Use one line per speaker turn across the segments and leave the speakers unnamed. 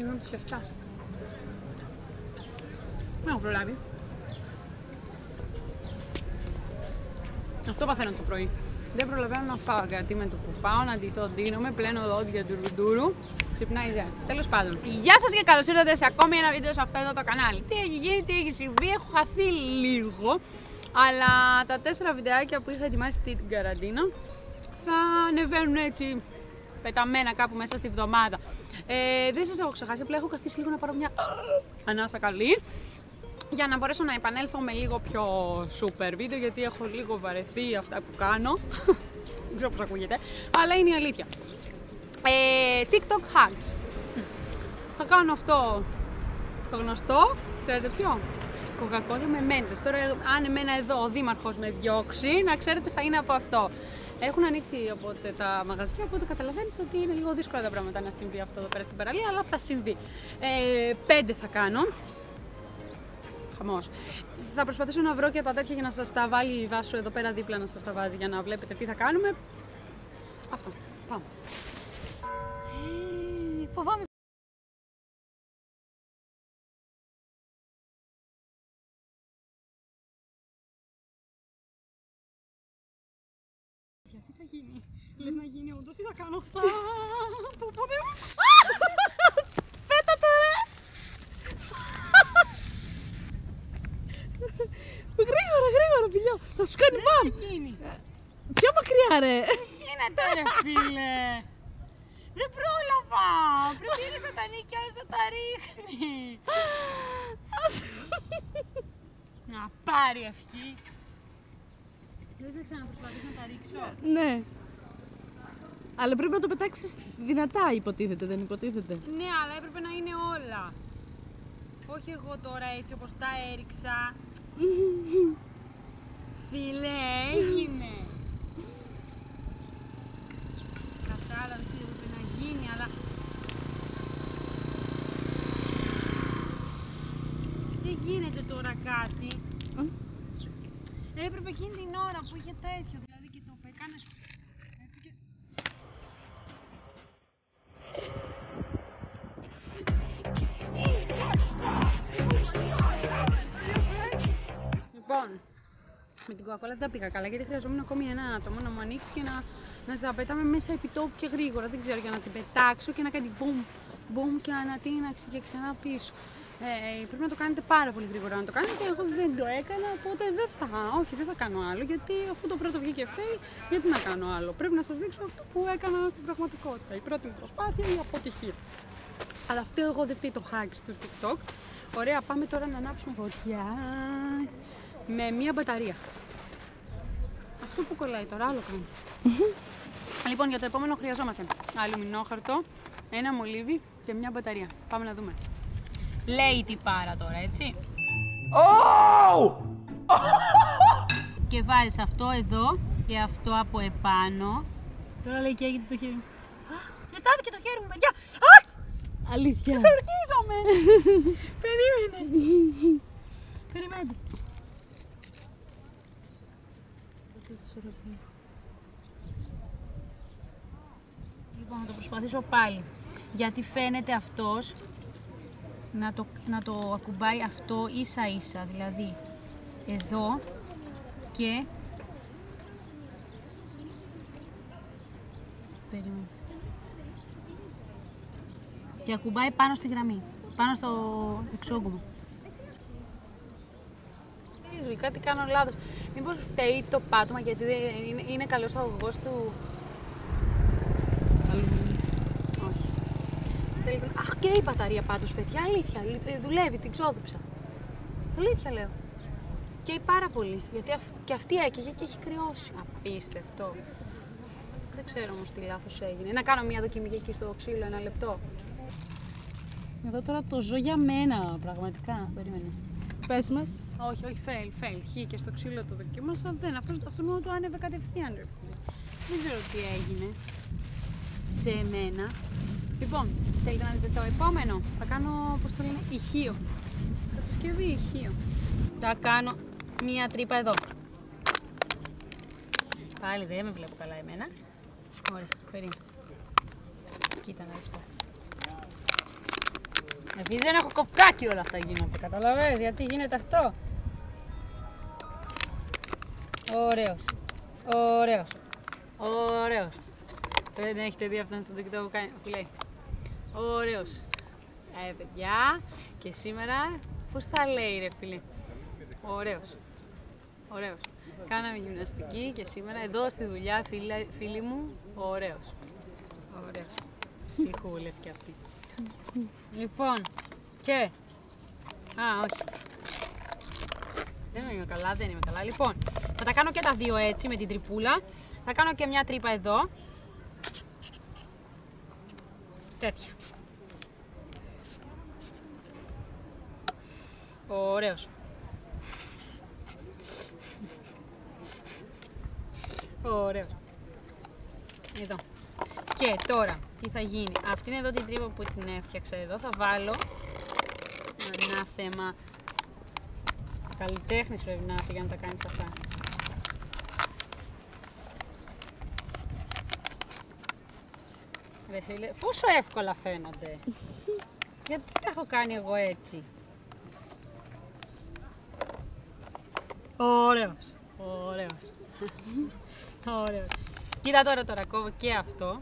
Είμαι από τις 7. Δεν έχω προλάβει. Αυτό παθαίνω το πρωί. Δεν προλαβαίνω να φάω γιατί με το που πάω να ντυθώ, ντύνομαι, πλένω δόντια ντουρουντούρου. Ξυπνάει η Ζέα. Τέλος πάντων. Γεια σας και καλώς ήρθατε σε ακόμη ένα βίντεο σε αυτό εδώ το κανάλι. Τι έχει γίνει, τι έχει συμβεί, έχω χαθεί λίγο. Αλλά τα 4 βιντεάκια που είχα ετοιμάσει στην καραντίνα θα ανεβαίνουν έτσι πεταμένα κάπου μέσα στη βδομάδα. Δεν σας έχω ξεχάσει, απλά έχω καθίσει λίγο να πάρω μια ανάσα καλή για να μπορέσω να επανέλθω με λίγο πιο super βίντεο, γιατί έχω λίγο βαρεθεί αυτά που κάνω. Δεν ξέρω πώς ακούγεται, αλλά είναι η αλήθεια. TikTok hacks. Θα κάνω αυτό το γνωστό, ξέρετε ποιο? Coca-Cola με μέντες. Τώρα αν εμένα εδώ ο δήμαρχος με διώξει, να ξέρετε θα είναι από αυτό. Έχουν ανοίξει οπότε τα μαγαζιά, οπότε καταλαβαίνετε ότι είναι λίγο δύσκολα τα πράγματα να συμβεί αυτό εδώ πέρα στην παραλία, αλλά θα συμβεί. 5 θα κάνω. Χαμός. Θα προσπαθήσω να βρω και τα τέτοια για να σας τα βάλει η Βάσο εδώ πέρα δίπλα να σας τα βάζει για να βλέπετε τι θα κάνουμε. Αυτό. Πάμε. Φοβάμαι. Γιατί θα γίνει, λες να γίνει όντως ή θα κάνω αυτά. Πού δεν μου. Πέτα τώρα. Γρήγορα φιλιό, θα σου κάνει μπαμ. Δεν θα γίνει. Πιο μακριά ρε. Δεν γίνεται ρε φίλε. Δεν πρόλαβα. Πρέπει ένας να τα ανοίγει και άλλος να τα ρίχνει. Να πάρει ευχή. Θες να ξαναπροσπαθείς να τα ρίξω?
Ναι. Αλλά πρέπει να το πετάξεις δυνατά, υποτίθεται, δεν υποτίθεται?
Ναι, αλλά έπρεπε να είναι όλα. Όχι εγώ τώρα έτσι όπως τα έριξα. Φίλε, έγινε. Κατάλαβες τι έπρεπε να γίνει, αλλά... Δεν γίνεται τώρα κάτι. Έπρεπε εκείνη την ώρα που είχε τέτοιο, δηλαδή και το έκανε έτσι και... Λοιπόν, με την Coca-Cola δεν τα πήγα καλά γιατί χρειαζόμουν ακόμη ένα άτομο να μου ανοίξει και να τα πετάμε μέσα επί τόπου και γρήγορα. Δεν ξέρω, για να την πετάξω και να κάνει boom και ανατείναξη και ξανά πίσω. Πρέπει να το κάνετε πάρα πολύ γρήγορα να το κάνετε. Εγώ δεν το έκανα, οπότε δεν θα κάνω άλλο. Γιατί αφού το πρώτο βγήκε fail, γιατί να κάνω άλλο? Πρέπει να σας δείξω αυτό που έκανα στην πραγματικότητα. Η πρώτη μου προσπάθεια, η αποτυχία. Αλλά αυτό εγώ δεν φταίει το hack του TikTok. Ωραία, πάμε τώρα να ανάψουμε φωτιά με μία μπαταρία. Αυτό που κολλάει τώρα, άλλο κάνω. Λοιπόν, για το επόμενο χρειαζόμαστε αλουμινόχαρτο, ένα μολύβι και μία μπαταρία. Πάμε να δούμε. Λέει τι πάρα τώρα, έτσι. Oh! Και βάζεις αυτό εδώ και αυτό από επάνω. Τώρα λέει και έγινε το χέρι μου. Και στάθηκε το χέρι μου, παιδιά.
Αλήθεια.
Ξορκίζομαι. Περιμένετε. Λοιπόν, θα το προσπαθήσω πάλι. Γιατί φαίνεται αυτός να το ακουμπάει αυτό ίσα ίσα, δηλαδή εδώ και περίμενε. Και ακουμπάει πάνω στη γραμμή, πάνω στο εξόγκωμα. Κάτι κάνω λάθος. Μήπως φταίει το πάτωμα, γιατί είναι καλός αγωγός του... Αχ, και η μπαταρία πάντως, παιδιά, αλήθεια, δουλεύει, την ξόδεψα. Αλήθεια λέω. Και πάρα πολύ, γιατί και αυτή έκαιγε και έχει κρυώσει. Απίστευτο. Δεν ξέρω όμως τι λάθος έγινε. Να κάνω μια δοκιμή εκεί στο ξύλο, 1 λεπτό. Εδώ τώρα το ζω για μένα, πραγματικά. Περίμενε.
Πες μας.
Όχι, fail. Χ και στο ξύλο το δοκίμασα. Αυτό μόνο το άνεβε κατευθείαν, ρε φίλε. Δεν ξέρω τι έγινε σε εμένα. Λοιπόν, θέλετε να δείτε το επόμενο? Θα κάνω, πώς το λένε, ηχείο. Κατασκευή ηχείο. Θα κάνω μία τρύπα εδώ. Πάλι δεν με βλέπω καλά εμένα. Ωραία, περίμενε. Κοίτα να δεις τώρα. Επειδή δεν έχω κοπκάκι όλα αυτά γίνονται, καταλαβαίνεις γιατί γίνεται αυτό. Ωραίος, ωραίος, ωραίος. Δεν έχετε δει αυτόν στο TikTok που λέει. Ωραίος. Παιδιά, και σήμερα πώς θα λέει ρε φίλε. Ωραίος, ωραίος. Κάναμε γυμναστική και σήμερα εδώ στη δουλειά φίλοι μου, ωραίος. Ωραίος. Ψυχούλες κι αυτοί. Λοιπόν, και... Α, όχι. Δεν είμαι καλά, δεν είμαι καλά. Λοιπόν, θα τα κάνω και τα δύο έτσι με την τρυπούλα. Θα κάνω και μια τρύπα εδώ. Τέτοια. Ωραίος. Ωραίος. Εδώ. Και τώρα, τι θα γίνει. Αυτήν εδώ την τρύπα που την έφτιαξα εδώ θα βάλω ένα θέμα. Καλλιτέχνης πρέπει να είσαι για να τα κάνεις αυτά. Ρε φίλε, πόσο εύκολα φαίνονται. Γιατί τα έχω κάνει εγώ έτσι. Ωραίος, ωραίος. Ωραίος. Κοίτα τώρα κόβω και αυτό.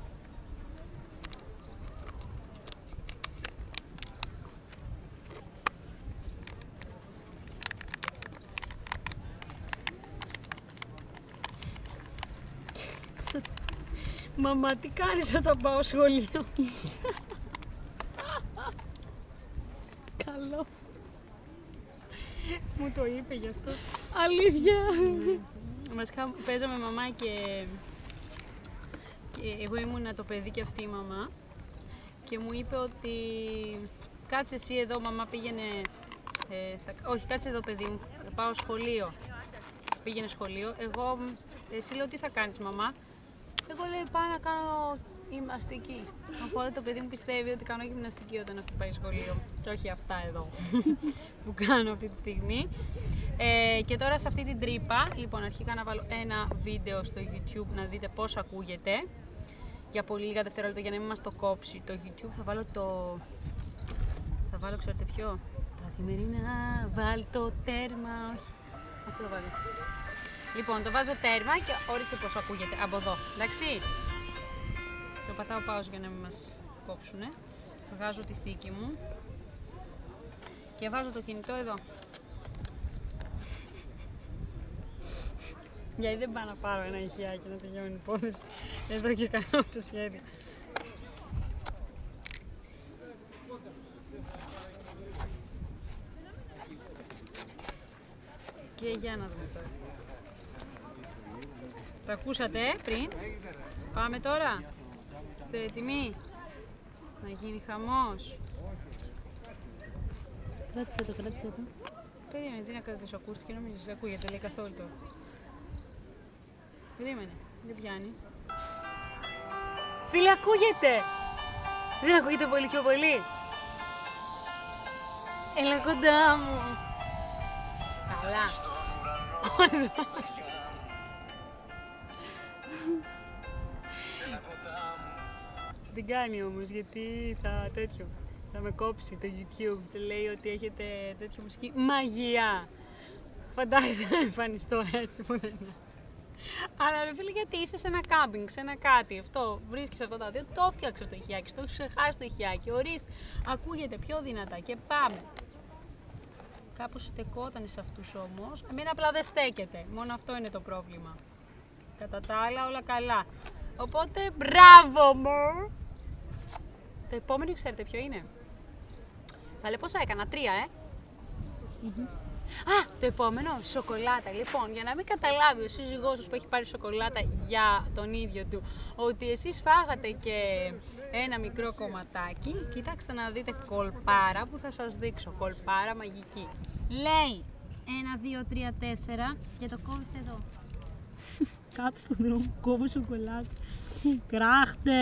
Μαμά, τι κάνεις όταν πάω σχολείο.
Καλό.
Μου το είπε γι' αυτό.
Αλήθεια.
Βασικά παίζαμε μαμά και εγώ ήμουν το παιδί και αυτή η μαμά και μου είπε ότι κάτσε εσύ εδώ μαμά πήγαινε, όχι κάτσε εδώ παιδί μου, θα πάω σχολείο. Πήγαινε σχολείο, εσύ λέω τι θα κάνεις μαμά. Εγώ λέει πάω να κάνω γυμναστική. Οπότε το παιδί μου πιστεύει ότι κάνω γυμναστική όταν αυτή πάει σχολείο και όχι αυτά εδώ που κάνω αυτή τη στιγμή. Και τώρα σε αυτή την τρύπα, λοιπόν αρχικά να βάλω ένα βίντεο στο YouTube να δείτε πώς ακούγεται για πολύ λίγα δευτερόλεπτα για να μην μας το κόψει το YouTube. Θα βάλω ξέρετε ποιο, καθημερινά βάλ το τέρμα, όχι, αυτό το βάλω. Λοιπόν, το βάζω τέρμα και ορίστε πώς ακούγεται από εδώ, εντάξει. Το πατάω pause για να μην μας κόψουνε. Βγάζω τη θήκη μου και βάζω το κινητό εδώ. Γιατί δεν πάω να πάρω ένα ηχιάκι να τελειώνει η υπόθεση. Εδώ και κάνω το σχέδιο. Και για να δούμε τώρα. Το ακούσατε πριν. Πάμε τώρα. Είστε έτοιμοι να γίνει χαμός.
Κράτησε το.
Περίμενε, τι να κρατήσω, ακούστηκε, νομίζεις, ακούγεται, λέει καθόλου τώρα. Περίμενε, δεν πιάνει. Φίλε, ακούγεται! Δεν ακούγεται πολύ πιο πολύ. Έλα κοντά μου. Καλά. Δεν κάνει όμως, γιατί θα με κόψει το YouTube. Λέει ότι έχετε τέτοια μουσική μαγεία. Φαντάζεσαι να εμφανιστώ έτσι που δεν είναι. Αλλά ρε φίλε, γιατί είσαι σε ένα κάμπινγκ, σε ένα κάτι, αυτό, βρίσκεις αυτά τα δύο, το φτιάξες το ηχιάκι, το έχεις ξεχάσει το ηχιάκι, ορίστε, ακούγεται πιο δυνατά και πάμε. Κάπως στεκόταν σε αυτούς όμως, εμένα απλά δεν στέκεται, μόνο αυτό είναι το πρόβλημα. Κατά τα άλλα όλα καλά. Οπότε μπράβο μου! Το επόμενο ξέρετε ποιο είναι. Βάλε πόσα έκανα, 3 Α, το επόμενο, σοκολάτα. Λοιπόν, για να μην καταλάβει ο σύζυγός σας που έχει πάρει σοκολάτα για τον ίδιο του, ότι εσείς φάγατε και ένα μικρό κομματάκι, κοιτάξτε να δείτε κολπάρα που θα σας δείξω. Κολπάρα μαγική. Λέει 1, 2, 3, 4 και το κόβεις εδώ. Κάτω στον δρόμο κόβω σοκολάτα. Κράχτε!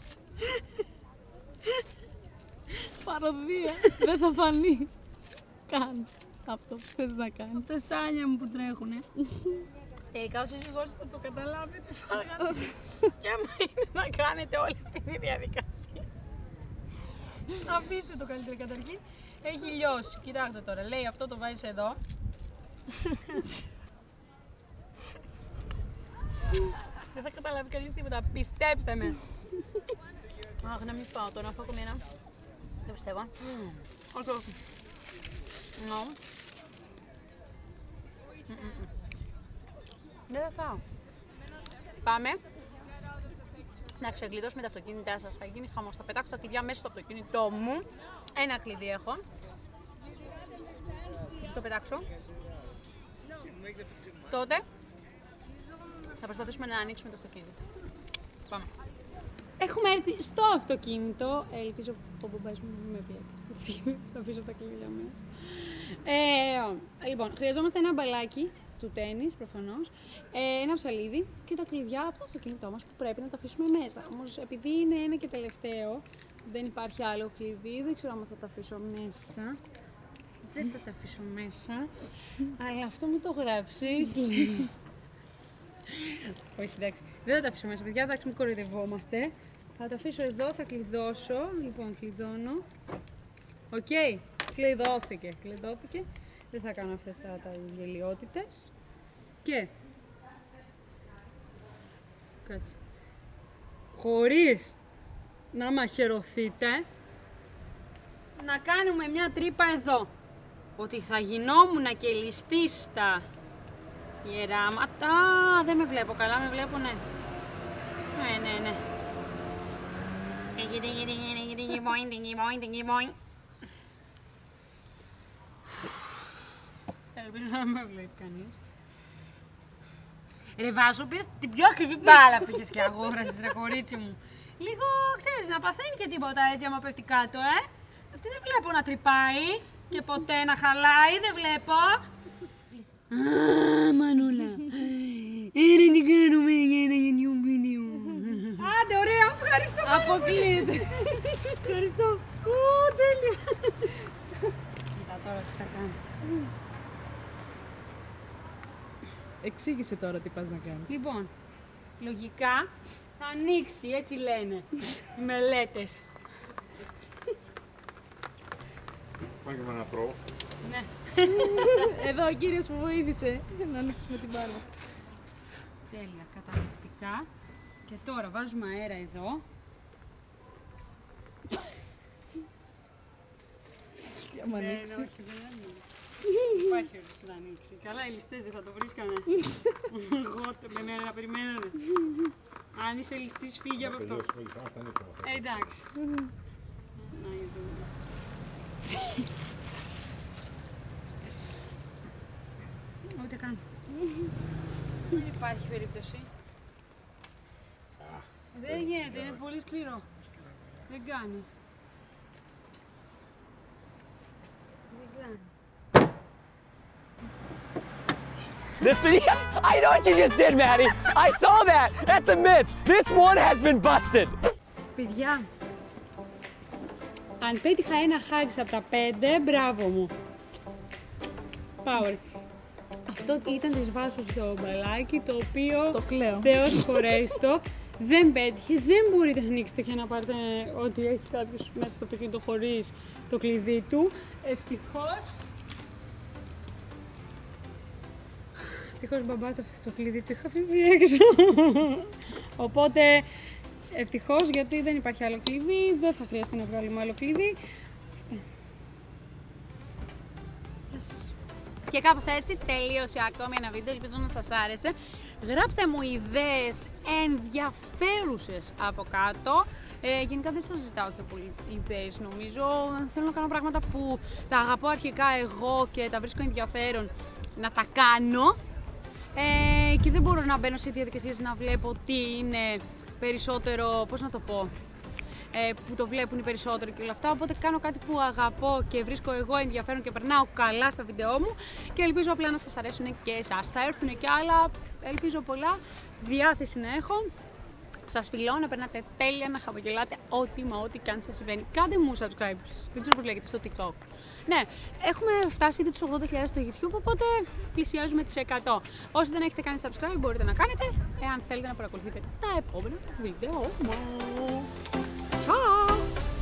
Παροδία, δεν θα φανεί. κάνει αυτό που θες να κάνει.
Τα σάνια μου που τρέχουνε. Τελικά όσοι συγχωρείς θα το καταλάβει ότι φάγανε. Και άμα είναι να κάνετε όλη αυτή τη διαδικασία. Αφήστε το καλύτερο καταρχήν. Έχει λιώσει. Κοιτάξτε τώρα. Λέει αυτό το βάζεις εδώ. Δεν θα καταλάβει κανείς τίποτα. Πιστέψτε με. Αχ, να μην πάω τώρα. Να φάω ακόμη ένα. Δεν πιστεύω. Όχι, όχι. Δεν θα φάω. Πάμε. Να ξεκλειδώσουμε τα αυτοκίνητά σας. Θα γίνει χαμός. Θα πετάξω τα κλειδιά μέσα στο αυτοκίνητό μου. Ένα κλειδί έχω. Θα το πετάξω. Τότε θα προσπαθήσουμε να ανοίξουμε το αυτοκίνητο. Πάμε. Έχουμε έρθει στο αυτοκίνητο. Ελπίζω ο μπαμπάς μου να με βλέπει. Θα αφήσω τα κλειδιά μέσα. Λοιπόν, χρειαζόμαστε ένα μπαλάκι του τένις προφανώς, ένα ψαλίδι και τα κλειδιά από το αυτοκίνητό μας που πρέπει να τα αφήσουμε μέσα. Όμως επειδή είναι ένα και τελευταίο, δεν υπάρχει άλλο κλειδί, δεν ξέρω αν θα τα αφήσω μέσα. Δεν θα τα αφήσω μέσα, αλλά αυτό μου το γράψεις. Όχι, εντάξει, δεν θα τα αφήσω μέσα, παιδιά, εντάξει, μην κοροϊδευόμαστε. Θα τα αφήσω εδώ, θα κλειδώσω. Λοιπόν, κλειδώνω. Οκ, κλειδώθηκε. Δεν θα κάνω αυτές τα γελιότητες. Και κάτσε. Χωρίς να μαχαιρωθείτε, να κάνουμε μια τρύπα εδώ. Ότι θα γινόμουν και ληστή στα ιεράματα. Δεν με βλέπω καλά, με βλέπω, ναι. Ναι. Ελπίζω να με βλέπει κανείς. Ρε Βάσο, πήρες την πιο ακριβή μπάλα πήγες και αγόρασες, ρε κορίτσι μου. Λίγο, ξέρεις, να παθαίνει και τίποτα έτσι άμα πέφτει κάτω, Αυτή δεν βλέπω να τρυπάει και ποτέ να χαλάει, δεν βλέπω. Μανούλα, τι κάνουμε για ένα YouTube βίντεο. Άντε, ωραία, ευχαριστώ. Αποκλείεται. Ευχαριστώ. Τέλεια. Κοίτα τώρα τι θα κάνω.
Εξήγησε τώρα τι πας να κάνεις.
Λοιπόν, λογικά θα ανοίξει, έτσι λένε οι μελέτες.
Πάμε και με ένα τρόπο.
Ναι.
Εδώ ο κύριος που βοήθησε να ανοίξουμε την μπάλα.
Τέλεια, καταπληκτικά. Και τώρα βάζουμε αέρα εδώ.
Για να ανοίξει.
Όχι, δεν ανοίξει. Υπάρχει όρος να ανοίξει. Καλά, οι ληστές δεν θα το βρίσκανε. Εγώ να περιμένανε. Αν είσαι ληστής, φύγε από αυτό. Εντάξει. Να δούμε. Ούτε καν. Δεν υπάρχει περίπτωση. Δεν γίνεται, είναι πολύ σκληρό. Δεν κάνει.
This I know what you just did, Maddie. I saw that. That's a myth. This one has been busted.
Παιδιά, αν πέτυχα ένα χάξ από τα 5, μπράβο μου. Power. Αυτό ήταν της Βάσος στο μπαλάκι, το οποίο
Το κλαίω.
Θεός χωρέστο, δεν πέτυχε. Δεν μπορείτε να ανοίξετε και να πάρετε ότι έχει κάποιος μέσα στο αυτοκίνητο χωρίς το κλειδί του. Ευτυχώς μπαμπά το κλειδί του είχα αφήσει έξω. Οπότε ευτυχώς, γιατί δεν υπάρχει άλλο κλειδί, δεν θα χρειαστεί να βγάλουμε άλλο κλειδί. Και κάπως έτσι τελείωσε ακόμη ένα βίντεο, ελπίζω να σας άρεσε. Γράψτε μου ιδέες ενδιαφέρουσες από κάτω. Γενικά δεν σας ζητάω και πολύ ιδέες νομίζω. Θέλω να κάνω πράγματα που τα αγαπώ αρχικά εγώ και τα βρίσκω ενδιαφέρον να τα κάνω. Και δεν μπορώ να μπαίνω σε διαδικασίες να βλέπω τι είναι περισσότερο, πώς να το πω, που το βλέπουν οι περισσότεροι και όλα αυτά. Οπότε κάνω κάτι που αγαπώ και βρίσκω εγώ ενδιαφέρον και περνάω καλά στα βίντεό μου και ελπίζω απλά να σας αρέσουν και εσάς. Θα έρθουν και άλλα, ελπίζω πολλά, διάθεση να έχω. Σας φιλώ, να περνάτε τέλεια, να χαμογελάτε ό,τι και αν σας συμβαίνει. Κάντε μου subscribe, δεν ξέρω πώς λέγεται, στο TikTok. Ναι, έχουμε φτάσει ήδη τους 80.000 στο YouTube, οπότε πλησιάζουμε τους 100. Όσοι δεν έχετε κάνει subscribe μπορείτε να κάνετε, εάν θέλετε να παρακολουθείτε τα επόμενα βίντεο μου. Ciao!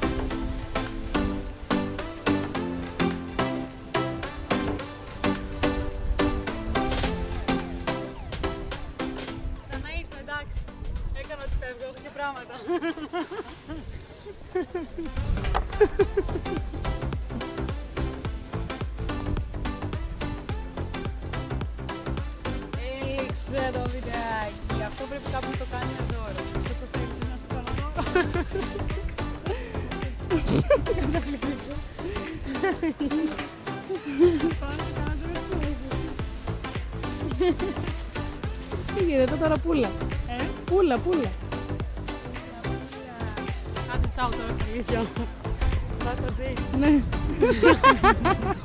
Ξανά ήρθε, εντάξει. Έκανα ότι φεύγω, έχω και πράγματα. Έληξε το βιντεάκι. Αυτό πρέπει κάπου να το κάνει ένα δώρο. Αυτό το θέλεις να στο κάνω δώρο. Καταπληκτικό. Πάμε να κάνω δώρο.
Τι γίνεται τώρα, πούλα. Πούλα.
Άντε τσάου τώρα στη αλήθεια. Θα σας δει.
Ναι.